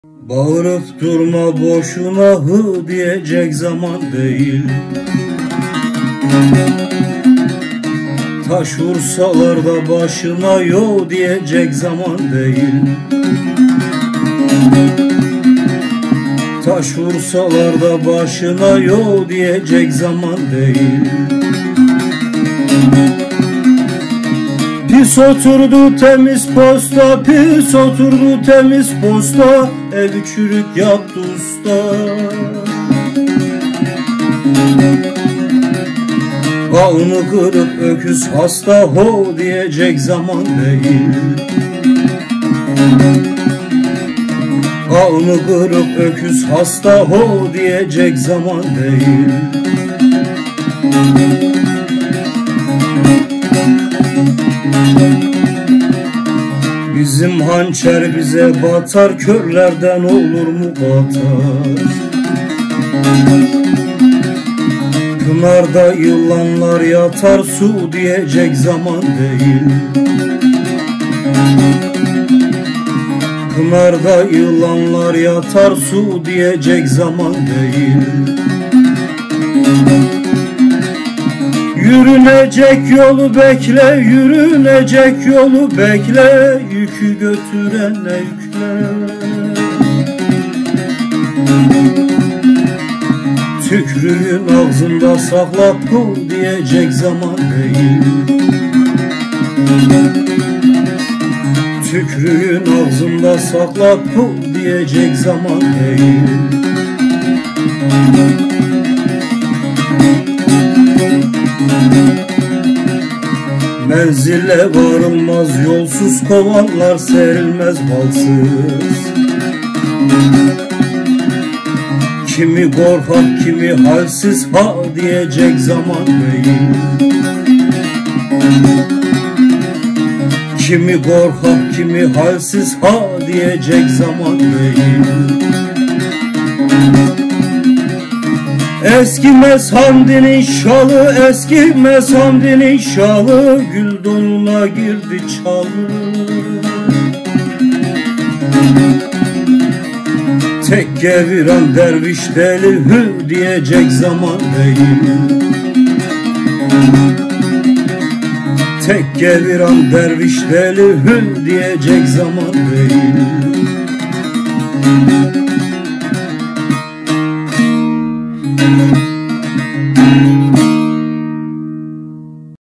Bağırıp durma boşuna, hı diyecek zaman değil. Taş vursalar da başına, yo diyecek zaman değil. Taş vursalar da başına, yo diyecek zaman değil. Pis oturdu temiz posta, pis oturdu temiz posta, evi çürük yaptı usta. Bağını kırıp öküz hasta, ho diyecek zaman değil. Bağını kırıp öküz hasta, ho diyecek zaman değil. Bizim hançer bize batar, körlerden olur mu batar? Pınarda yılanlar yatar, su diyecek zaman değil. Pınarda yılanlar yatar, su diyecek zaman değil. Yürünecek yolu bekle, yürünecek yolu bekle, yükü götürene yükle. Tükrüğün ağzında sakla, pu diyecek zaman değil. Tükrüğün ağzında sakla, pu diyecek zaman değil. Menzile varılmaz yolsuz, kovanlar serilmez balsız. Kimi korkak kimi halsiz, ha diyecek zaman değil. Kimi korkak kimi halsiz, ha diyecek zaman değil. Eskimez Hamdi'nin şalı, eskimez Hamdi'nin şalı, gül donuna girdi çalı. Tek geviran derviş deli, hü diyecek zaman değil. Tek geviran derviş deli, hü diyecek zaman değil.